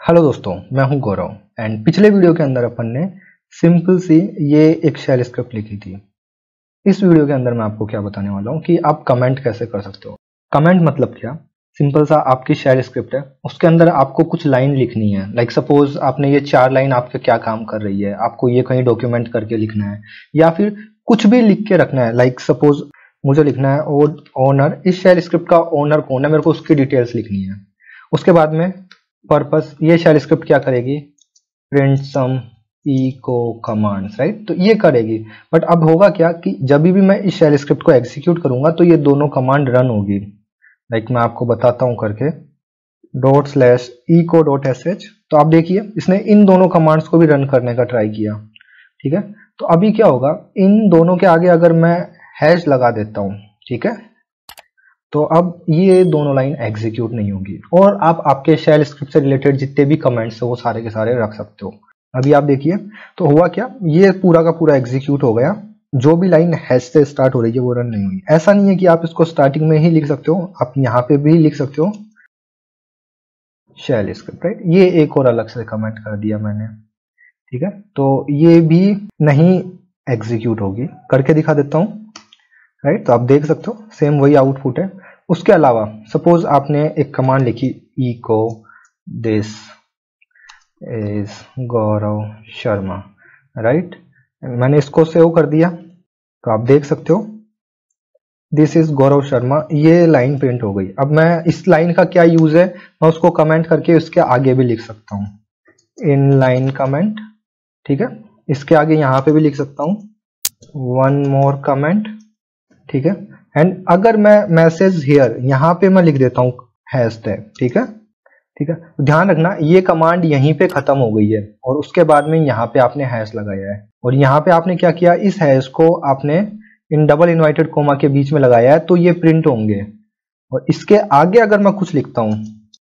Hello दोस्तों, मैं हूं गौरव एंड पिछले वीडियो के अंदर अपन ने सिंपल सी ये एक शेल स्क्रिप्ट लिखी थी। इस वीडियो के अंदर मैं आपको क्या बताने वाला हूं कि आप कमेंट कैसे कर सकते हो। कमेंट मतलब क्या, सिंपल सा आपकी शेल स्क्रिप्ट है, उसके अंदर आपको कुछ लाइन लिखनी है। लाइक सपोज आपने ये 4 लाइन आपके क्या काम कर रही है, आपको ये कहीं डॉक्यूमेंट करके लिखना है या फिर कुछ भी लिख के रखना है। लाइक सपोज मुझे लिखना है ओनर, इस शेल स्क्रिप्ट का ओनर कौन है, मेरे को उसकी डिटेल्स लिखनी है। उसके बाद में पर्पस, ये शेल स्क्रिप्ट क्या करेगी, print some echo commands, right, तो ये करेगी। बट अब होगा क्या कि जब भी मैं इस शेल स्क्रिप्ट को एग्जीक्यूट करूंगा तो ये दोनों कमांड रन होगी। लाइक मैं आपको बताता हूं करके, ./eco.sh, तो आप देखिए इसने इन दोनों कमांड्स को भी रन करने का ट्राई किया। ठीक है, तो अभी क्या होगा, इन दोनों के आगे अगर मैं हैश लगा देता हूं, ठीक है, तो अब ये दोनों लाइन एग्जीक्यूट नहीं होगी और आप आपके शेल स्क्रिप्ट से रिलेटेड जितने भी कमेंट्स है वो सारे के सारे रख सकते हो। अभी आप देखिए तो हुआ क्या, ये पूरा का पूरा एग्जीक्यूट हो गया। जो भी लाइन हैश से स्टार्ट हो रही है वो रन नहीं हुई। ऐसा नहीं है कि आप इसको स्टार्टिंग में ही लिख सकते हो, आप यहाँ पे भी लिख सकते हो शेल स्क्रिप्ट, राइट। ये एक और अलग से कमेंट कर दिया मैंने, ठीक है, तो ये भी नहीं एग्जीक्यूट होगी। करके दिखा देता हूँ, राइट, तो आप देख सकते हो सेम वही आउटपुट है। उसके अलावा सपोज आपने एक कमांड लिखी, echo this is Gaurav Sharma, right, मैंने इसको सेव कर दिया तो आप देख सकते हो दिस इज गौरव शर्मा, ये लाइन प्रिंट हो गई। अब मैं इस लाइन का क्या यूज है, मैं उसको कमेंट करके उसके आगे भी लिख सकता हूँ, इन लाइन कमेंट, ठीक है, इसके आगे यहाँ पे भी लिख सकता हूँ वन मोर कमेंट, ठीक है। एंड अगर मैं मैसेज हियर यहाँ पे मैं लिख देता हूँ हैश टैग, ठीक है, ठीक है, तो ध्यान रखना ये कमांड यहीं पे खत्म हो गई है और उसके बाद में यहाँ पे आपने हैश लगाया है और यहाँ पे आपने क्या किया, इस हैश को आपने इन डबल इन्वर्टेड कोमा के बीच में लगाया है, तो ये प्रिंट होंगे। और इसके आगे अगर मैं कुछ लिखता हूँ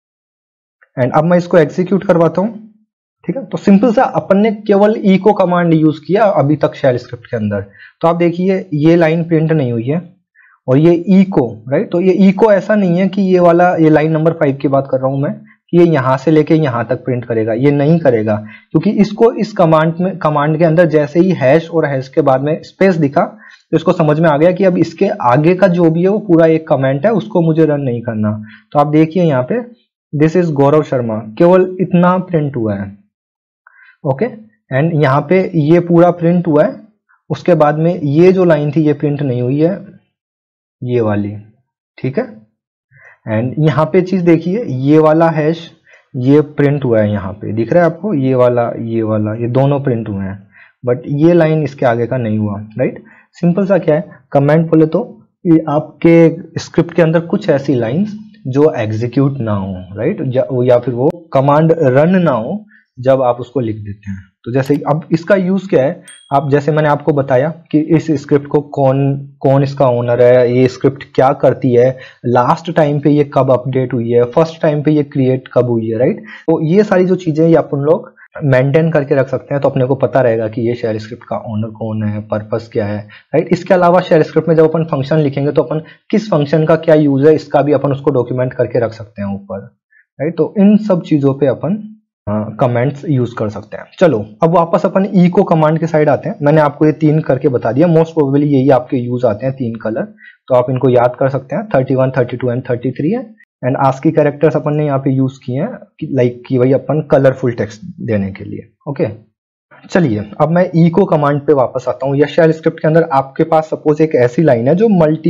एंड अब मैं इसको एग्जीक्यूट करवाता हूँ, ठीक है, तो सिंपल सा अपन ने केवल इको कमांड यूज किया अभी तक शेल स्क्रिप्ट के अंदर। तो आप देखिए ये लाइन प्रिंट नहीं हुई है और ये इको, राइट, तो ये इको ऐसा नहीं है कि ये वाला, ये लाइन नंबर 5 की बात कर रहा हूं मैं, कि ये यहां से लेके यहां तक प्रिंट करेगा, ये नहीं करेगा, क्योंकि इसको इस कमांड के अंदर जैसे ही हैश और हैश के बाद में स्पेस दिखा तो इसको समझ में आ गया कि अब इसके आगे का जो भी है वो पूरा एक कमेंट है, उसको मुझे रन नहीं करना। तो आप देखिए यहाँ पे दिस इज गौरव शर्मा, केवल इतना प्रिंट हुआ है, ओके, एंड यहाँ पे ये पूरा प्रिंट हुआ है। उसके बाद में ये जो लाइन थी ये प्रिंट नहीं हुई है, ये वाली, ठीक है, एंड यहाँ पे चीज देखिए, ये वाला हैश ये प्रिंट हुआ है, यहाँ पे दिख रहा है आपको, ये वाला ये दोनों प्रिंट हुए हैं, बट ये लाइन इसके आगे का नहीं हुआ, राइट। सिंपल सा क्या है, कमेंट बोले तो ये आपके स्क्रिप्ट के अंदर कुछ ऐसी लाइंस जो एग्जीक्यूट ना हो, राइट, या फिर वो कमांड रन ना हो जब आप उसको लिख देते हैं। तो जैसे अब इसका यूज क्या है, आप जैसे मैंने आपको बताया कि इस स्क्रिप्ट को कौन इसका ओनर है, ये स्क्रिप्ट क्या करती है, लास्ट टाइम पे ये कब अपडेट हुई है, फर्स्ट टाइम पे ये क्रिएट कब हुई है, राइट। तो ये सारी जो चीजें ये अपन लोग मेंटेन करके रख सकते हैं, तो अपने को पता रहेगा कि ये शेल स्क्रिप्ट का ओनर कौन है, पर्पस क्या है, राइट। इसके अलावा शेल स्क्रिप्ट में जब अपन फंक्शन लिखेंगे तो अपन किस फंक्शन का क्या यूज है इसका भी अपन उसको डॉक्यूमेंट करके रख सकते हैं ऊपर, राइट। तो इन सब चीजों पे अपन कमेंट्स यूज कर सकते हैं। चलो अब वापस अपन इको कमांड के साइड आते हैं। मैंने आपको ये 3 करके बता दिया, मोस्ट प्रोबेबली यही आपके यूज आते हैं 3 कलर, तो आप इनको याद कर सकते हैं, 31, 32 एंड 33 है। एंड आस्की कैरेक्टर्स अपन ने यहाँ पे यूज किए हैं लाइक कि वही अपन कलरफुल टेक्स्ट देने के लिए, ओके। चलिए अब मैं इको कमांड पे वापस आता हूँ। या शेल स्क्रिप्ट के अंदर आपके पास सपोज एक ऐसी लाइन है जो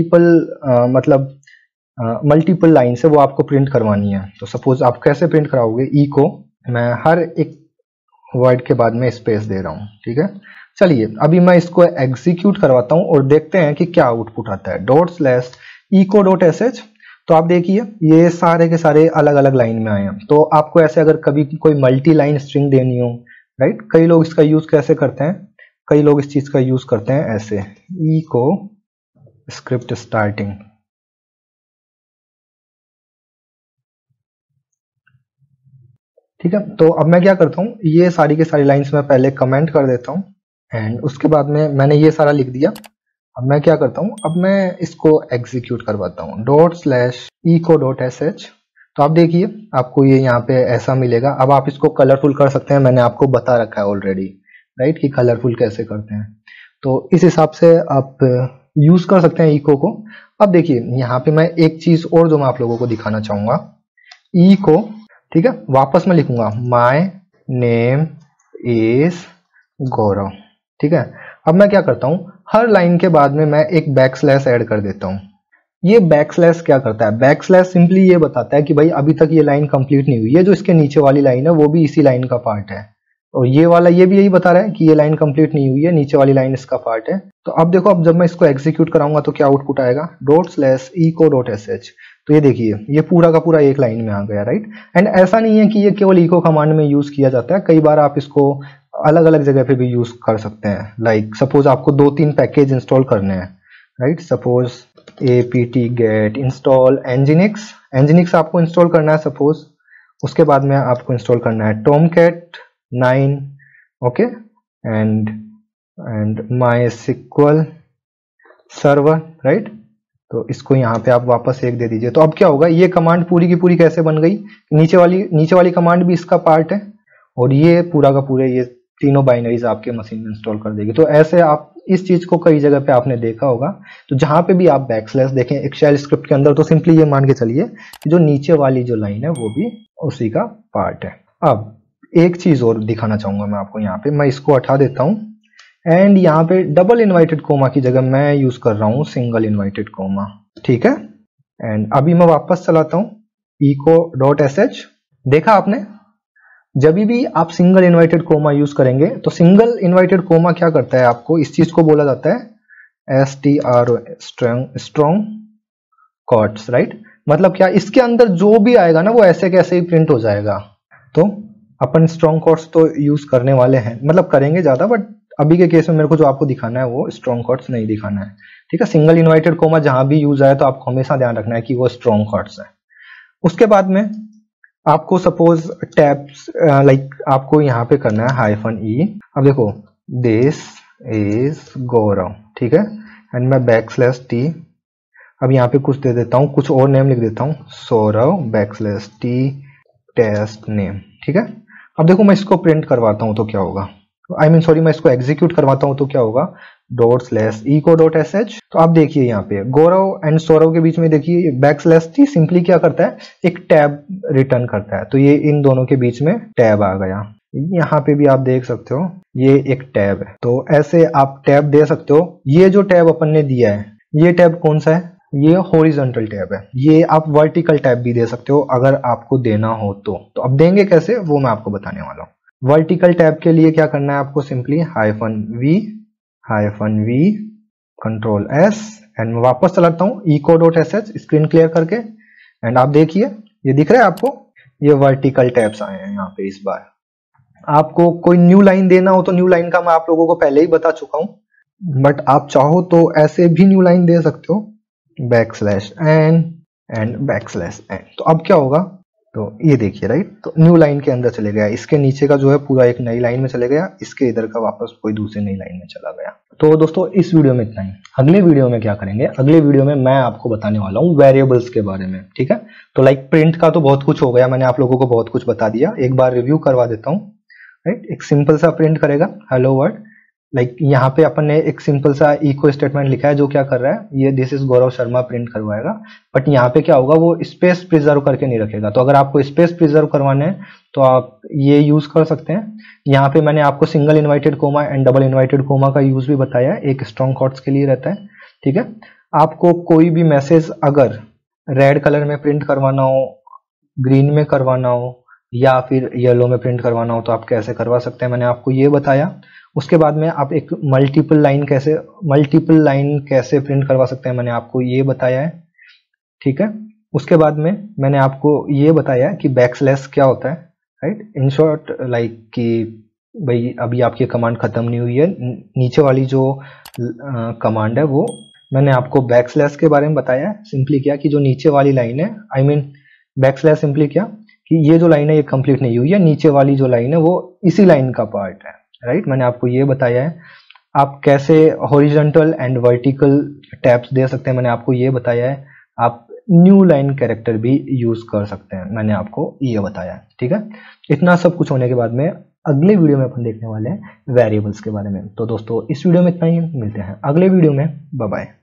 मल्टीपल लाइन से वो आपको प्रिंट करवानी है। तो सपोज आप कैसे प्रिंट कराओगे, इको, मैं हर एक वर्ड के बाद में स्पेस दे रहा हूं, ठीक है। चलिए अभी मैं इसको एग्जीक्यूट करवाता हूं और देखते हैं कि क्या आउटपुट आता है, ./eco.sh। तो आप देखिए ये सारे के सारे अलग अलग लाइन में आए हैं। तो आपको ऐसे अगर कभी कोई मल्टी लाइन स्ट्रिंग देनी हो, राइट, कई लोग इसका यूज कैसे करते हैं, कई लोग इस चीज का यूज करते हैं ऐसे, इको स्क्रिप्ट स्टार्टिंग, ठीक है। तो अब मैं क्या करता हूँ, ये सारी के सारी लाइंस में पहले कमेंट कर देता हूँ एंड उसके बाद में मैंने ये सारा लिख दिया। अब मैं क्या करता हूँ, अब मैं इसको एग्जीक्यूट करवाता हूँ, ./eco.sh, तो आप देखिए आपको ये यहाँ पे ऐसा मिलेगा। अब आप इसको कलरफुल कर सकते हैं, मैंने आपको बता रखा है ऑलरेडी, राइट, कि कलरफुल कैसे करते हैं। तो इस हिसाब से आप यूज कर सकते हैं इको को। अब देखिए यहाँ पे मैं एक चीज और जो मैं आप लोगों को दिखाना चाहूंगा, इको, ठीक है, वापस मैं लिखूंगा माय नेम इज गौरव, ठीक है। अब मैं क्या करता हूँ, हर लाइन के बाद में मैं एक बैक स्लैश ऐड कर देता हूँ। ये बैक स्लैश क्या करता है, बैक स्लैश सिंपली ये बताता है कि भाई अभी तक ये लाइन कंप्लीट नहीं हुई है, जो इसके नीचे वाली लाइन है वो भी इसी लाइन का पार्ट है, और ये वाला ये भी यही बता रहा है कि ये लाइन कंप्लीट नहीं हुई है, नीचे वाली लाइन इसका पार्ट है। तो अब देखो, अब जब मैं इसको एग्जीक्यूट कराऊंगा तो क्या आउटपुट आएगा, ./eco.sh। तो ये देखिए ये पूरा का पूरा एक लाइन में आ गया, राइट। एंड ऐसा नहीं है कि ये केवल इको कमांड में यूज किया जाता है, कई बार आप इसको अलग अलग जगह पे भी यूज कर सकते हैं। लाइक सपोज आपको 2-3 पैकेज इंस्टॉल करने हैं, right, suppose apt get install nginx आपको इंस्टॉल करना है सपोज, उसके बाद में आपको इंस्टॉल करना है tomcat 9, okay, and MySQL server, right. तो इसको यहाँ पे आप वापस एक दे दीजिए। तो अब क्या होगा, ये कमांड पूरी की पूरी कैसे बन गई, नीचे वाली कमांड भी इसका पार्ट है, और ये पूरा का पूरे ये तीनों बाइनरीज आपके मशीन में इंस्टॉल कर देगी। तो ऐसे आप इस चीज को कई जगह पे आपने देखा होगा। तो जहां पे भी आप बैकस्लैश देखें एक शेल स्क्रिप्ट के अंदर, तो सिंपली ये मान के चलिए कि जो नीचे वाली जो लाइन है वो भी उसी का पार्ट है। अब एक चीज और दिखाना चाहूंगा मैं आपको, यहाँ पे मैं इसको हटा देता हूँ, एंड यहाँ पे डबल इन्वाइटेड कोमा की जगह मैं यूज कर रहा हूँ सिंगल इन्वाइटेड कोमा, ठीक है। एंड अभी मैं वापस चलाता हूँ eco.sh। देखा आपने, जब भी आप सिंगल इन्वाइटेड कोमा यूज करेंगे तो सिंगल इन्वाइटेड कोमा क्या करता है, आपको इस चीज को बोला जाता है STRO, स्ट्रॉन्ग कॉट्स, राइट। मतलब क्या, इसके अंदर जो भी आएगा ना वो ऐसे कैसे ही प्रिंट हो जाएगा। तो अपन स्ट्रॉन्ग कॉट्स तो यूज करने वाले हैं, मतलब करेंगे ज्यादा, बट अभी के केस में मेरे को जो आपको दिखाना है वो स्ट्रॉन्ग कॉट्स नहीं दिखाना है, ठीक है। सिंगल इन्वाइटेड कोमा जहां भी यूज आए तो आपको हमेशा ध्यान रखना है कि वो स्ट्रॉन्ग कॉट्स है। उसके बाद में आपको सपोज टैब्स लाइक आपको यहाँ पे करना है -e। अब देखो दिस इज गौरव, ठीक है, एंड मैं /t, अब यहाँ पे कुछ दे देता हूँ, कुछ और नेम लिख देता हूँ, सौरव /t टेस्ट नेम, ठीक है। अब देखो मैं इसको प्रिंट करवाता हूँ तो क्या होगा, सॉरी मैं इसको एग्जीक्यूट करवाता हूँ तो क्या होगा, ./eco.sh। तो आप देखिए यहाँ पे गौरव एंड सौरव के बीच में देखिए /t सिंपली क्या करता है, एक टैब रिटर्न करता है। तो ये इन दोनों के बीच में टैब आ गया। यहाँ पे भी आप देख सकते हो ये एक टैब है। तो ऐसे आप टैब दे सकते हो। ये जो टैब अपन ने दिया है, ये टैब कौन सा है, ये हॉरिजॉन्टल टैब है। ये आप वर्टिकल टैब भी दे सकते हो अगर आपको देना हो तो अब देंगे कैसे वो मैं आपको बताने वाला हूँ। वर्टिकल टैब के लिए क्या करना है आपको, सिंपली -v Ctrl+S, एंड मैं वापस चलाता हूँ eco.sh स्क्रीन क्लियर करके, एंड आप देखिए ये दिख रहा है आपको, ये वर्टिकल टैब्स आए हैं यहाँ पे। इस बार आपको कोई न्यू लाइन देना हो तो न्यू लाइन का मैं आप लोगों को पहले ही बता चुका हूँ, बट आप चाहो तो ऐसे भी न्यू लाइन दे सकते हो, \n एंड \n। तो अब क्या होगा, तो ये देखिए, राइट, तो न्यू लाइन के अंदर चले गया, इसके नीचे का जो है पूरा एक नई लाइन में चले गया, इसके इधर का वापस कोई दूसरी नई लाइन में चला गया। तो दोस्तों इस वीडियो में इतना ही। अगले वीडियो में क्या करेंगे, अगले वीडियो में मैं आपको बताने वाला हूँ वेरिएबल्स के बारे में, ठीक है। तो लाइक प्रिंट का तो बहुत कुछ हो गया, मैंने आप लोगों को बहुत कुछ बता दिया, एक बार रिव्यू करवा देता हूँ, राइट। एक सिंपल सा प्रिंट करेगा हेलो वर्ल्ड, लाइक यहाँ पे अपन ने एक सिंपल सा इको स्टेटमेंट लिखा है जो क्या कर रहा है, ये this is Gaurav Sharma print करवाएगा, बट यहाँ पे क्या होगा, वो स्पेस प्रिजर्व करके नहीं रखेगा। तो अगर आपको स्पेस प्रिजर्व करवाने हैं तो आप ये यूज कर सकते हैं। यहाँ पे मैंने आपको single inverted comma and double inverted comma का यूज भी बताया है, एक स्ट्रॉन्ग कॉट्स के लिए रहता है, ठीक है। आपको कोई भी मैसेज अगर रेड कलर में प्रिंट करवाना हो, ग्रीन में करवाना हो, या फिर येलो में प्रिंट करवाना हो तो आप कैसे करवा सकते हैं, मैंने आपको ये बताया। उसके बाद में आप एक मल्टीपल लाइन कैसे प्रिंट करवा सकते हैं, मैंने आपको ये बताया है, ठीक है। उसके बाद में मैंने आपको ये बताया कि बैकस्लैश क्या होता है, राइट। इन शॉर्ट लाइक कि भाई अभी आपकी कमांड खत्म नहीं हुई है, नीचे वाली जो कमांड है वो मैंने आपको बैकस्लैश के बारे में बताया है। सिंपली क्या कि जो नीचे वाली लाइन है, बैकस्लैश सिंपली क्या कि ये जो लाइन है ये कंप्लीट नहीं हुई है, नीचे वाली जो लाइन है वो इसी लाइन का पार्ट है, राइट। मैंने आपको ये बताया है। आप कैसे हॉरिजॉन्टल एंड वर्टिकल टैब्स दे सकते हैं, मैंने आपको ये बताया है। आप न्यू लाइन कैरेक्टर भी यूज कर सकते हैं, मैंने आपको ये बताया है। ठीक है, इतना सब कुछ होने के बाद में अगले वीडियो में अपन देखने वाले हैं वेरिएबल्स के बारे में। तो दोस्तों इस वीडियो में इतना ही, मिलते हैं अगले वीडियो में, बाय बाय।